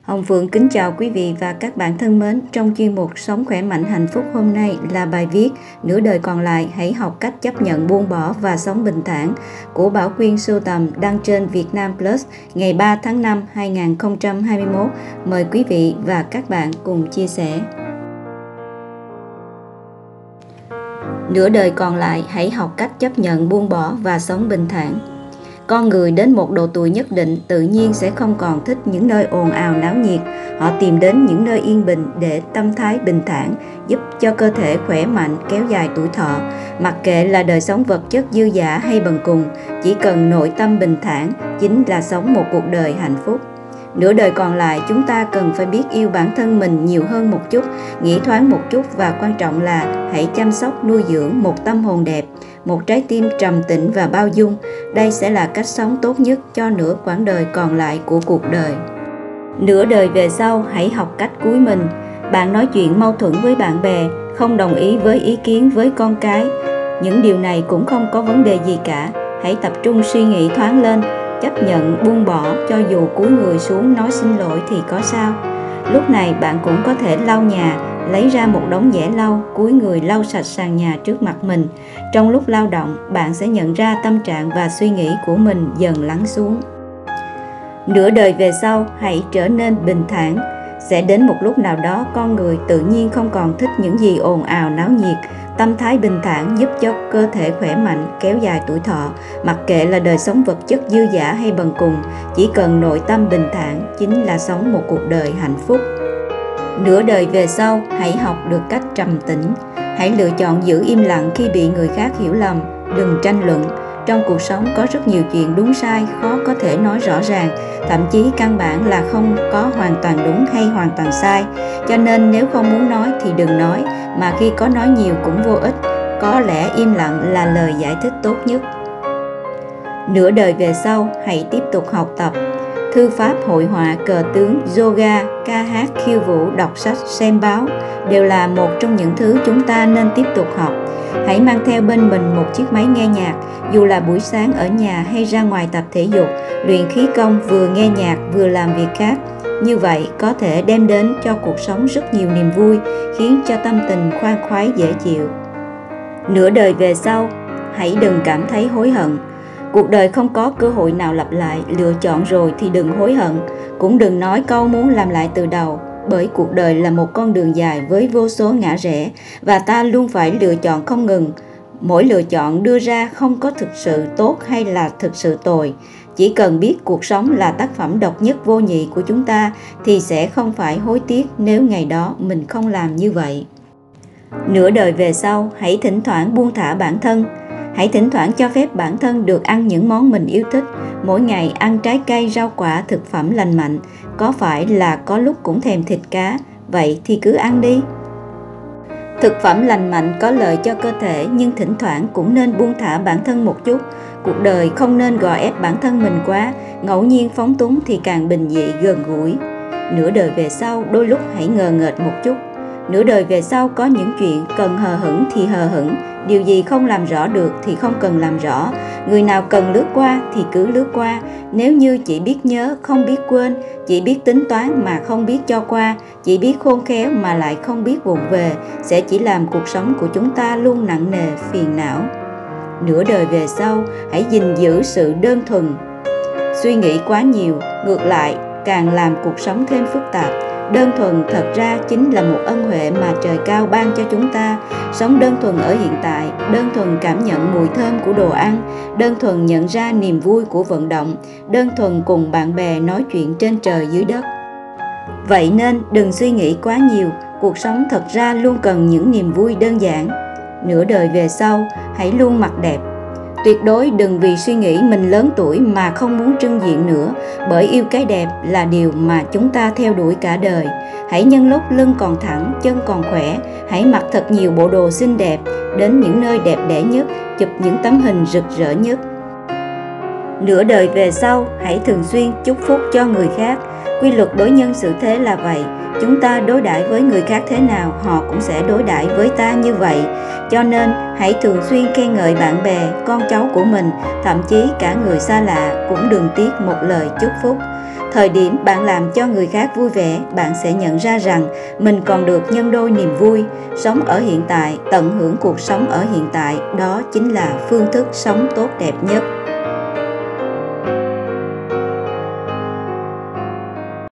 Hồng Phượng kính chào quý vị và các bạn thân mến. Trong chuyên mục Sống khỏe mạnh hạnh phúc hôm nay là bài viết Nửa đời còn lại hãy học cách chấp nhận buông bỏ và sống bình thản của Bảo Quyên sưu tầm đăng trên Việt Nam Plus ngày 3 tháng 5 2021. Mời quý vị và các bạn cùng chia sẻ. Nửa đời còn lại hãy học cách chấp nhận buông bỏ và sống bình thản. Con người đến một độ tuổi nhất định tự nhiên sẽ không còn thích những nơi ồn ào náo nhiệt. Họ tìm đến những nơi yên bình để tâm thái bình thản, giúp cho cơ thể khỏe mạnh, kéo dài tuổi thọ. Mặc kệ là đời sống vật chất dư dả hay bần cùng, chỉ cần nội tâm bình thản chính là sống một cuộc đời hạnh phúc. Nửa đời còn lại chúng ta cần phải biết yêu bản thân mình nhiều hơn một chút, nghĩ thoáng một chút và quan trọng là hãy chăm sóc nuôi dưỡng một tâm hồn đẹp, một trái tim trầm tĩnh và bao dung. Đây sẽ là cách sống tốt nhất cho nửa quãng đời còn lại của cuộc đời. Nửa đời về sau hãy học cách cúi mình. Bạn nói chuyện mâu thuẫn với bạn bè, không đồng ý với ý kiến với con cái. Những điều này cũng không có vấn đề gì cả. Hãy tập trung suy nghĩ thoáng lên, chấp nhận buông bỏ, cho dù cúi người xuống nói xin lỗi thì có sao. Lúc này bạn cũng có thể lau nhà, lấy ra một đống giẻ lau, cúi người lau sạch sàn nhà trước mặt mình. Trong lúc lao động, bạn sẽ nhận ra tâm trạng và suy nghĩ của mình dần lắng xuống. Nửa đời về sau, hãy trở nên bình thản. Sẽ đến một lúc nào đó, con người tự nhiên không còn thích những gì ồn ào náo nhiệt. Tâm thái bình thản giúp cho cơ thể khỏe mạnh, kéo dài tuổi thọ. Mặc kệ là đời sống vật chất dư dả hay bần cùng, chỉ cần nội tâm bình thản chính là sống một cuộc đời hạnh phúc. Nửa đời về sau, hãy học được cách trầm tĩnh. Hãy lựa chọn giữ im lặng khi bị người khác hiểu lầm, đừng tranh luận. Trong cuộc sống có rất nhiều chuyện đúng sai khó có thể nói rõ ràng, thậm chí căn bản là không có hoàn toàn đúng hay hoàn toàn sai. Cho nên nếu không muốn nói thì đừng nói, mà khi có nói nhiều cũng vô ích. Có lẽ im lặng là lời giải thích tốt nhất. Nửa đời về sau, hãy tiếp tục học tập. Thư pháp, hội họa, cờ tướng, yoga, ca hát, khiêu vũ, đọc sách, xem báo đều là một trong những thứ chúng ta nên tiếp tục học. Hãy mang theo bên mình một chiếc máy nghe nhạc, dù là buổi sáng ở nhà hay ra ngoài tập thể dục, luyện khí công, vừa nghe nhạc vừa làm việc khác. Như vậy có thể đem đến cho cuộc sống rất nhiều niềm vui, khiến cho tâm tình khoan khoái dễ chịu. Nửa đời về sau, hãy đừng cảm thấy hối hận. Cuộc đời không có cơ hội nào lặp lại, lựa chọn rồi thì đừng hối hận, cũng đừng nói câu muốn làm lại từ đầu, bởi cuộc đời là một con đường dài với vô số ngã rẽ và ta luôn phải lựa chọn không ngừng. Mỗi lựa chọn đưa ra không có thực sự tốt hay là thực sự tồi. Chỉ cần biết cuộc sống là tác phẩm độc nhất vô nhị của chúng ta thì sẽ không phải hối tiếc nếu ngày đó mình không làm như vậy. Nửa đời về sau, hãy thỉnh thoảng buông thả bản thân. Hãy thỉnh thoảng cho phép bản thân được ăn những món mình yêu thích. Mỗi ngày ăn trái cây, rau quả, thực phẩm lành mạnh. Có phải là có lúc cũng thèm thịt cá, vậy thì cứ ăn đi. Thực phẩm lành mạnh có lợi cho cơ thể, nhưng thỉnh thoảng cũng nên buông thả bản thân một chút. Cuộc đời không nên gò ép bản thân mình quá, ngẫu nhiên phóng túng thì càng bình dị gần gũi. Nửa đời về sau, đôi lúc hãy ngờ nghệch một chút. Nửa đời về sau có những chuyện cần hờ hững thì hờ hững, điều gì không làm rõ được thì không cần làm rõ. Người nào cần lướt qua thì cứ lướt qua. Nếu như chỉ biết nhớ, không biết quên, chỉ biết tính toán mà không biết cho qua, chỉ biết khôn khéo mà lại không biết vụng về, sẽ chỉ làm cuộc sống của chúng ta luôn nặng nề, phiền não. Nửa đời về sau, hãy gìn giữ sự đơn thuần. Suy nghĩ quá nhiều, ngược lại, càng làm cuộc sống thêm phức tạp. Đơn thuần thật ra chính là một ân huệ mà trời cao ban cho chúng ta. Sống đơn thuần ở hiện tại, đơn thuần cảm nhận mùi thơm của đồ ăn, đơn thuần nhận ra niềm vui của vận động, đơn thuần cùng bạn bè nói chuyện trên trời dưới đất. Vậy nên đừng suy nghĩ quá nhiều, cuộc sống thật ra luôn cần những niềm vui đơn giản. Nửa đời về sau, hãy luôn mặc đẹp. Tuyệt đối đừng vì suy nghĩ mình lớn tuổi mà không muốn trưng diện nữa, bởi yêu cái đẹp là điều mà chúng ta theo đuổi cả đời. Hãy nhân lúc lưng còn thẳng, chân còn khỏe, hãy mặc thật nhiều bộ đồ xinh đẹp, đến những nơi đẹp đẽ nhất, chụp những tấm hình rực rỡ nhất. Nửa đời về sau, hãy thường xuyên chúc phúc cho người khác. Quy luật đối nhân xử thế là vậy. Chúng ta đối đãi với người khác thế nào, họ cũng sẽ đối đãi với ta như vậy. Cho nên, hãy thường xuyên khen ngợi bạn bè, con cháu của mình, thậm chí cả người xa lạ cũng đừng tiếc một lời chúc phúc. Thời điểm bạn làm cho người khác vui vẻ, bạn sẽ nhận ra rằng mình còn được nhân đôi niềm vui. Sống ở hiện tại, tận hưởng cuộc sống ở hiện tại, đó chính là phương thức sống tốt đẹp nhất.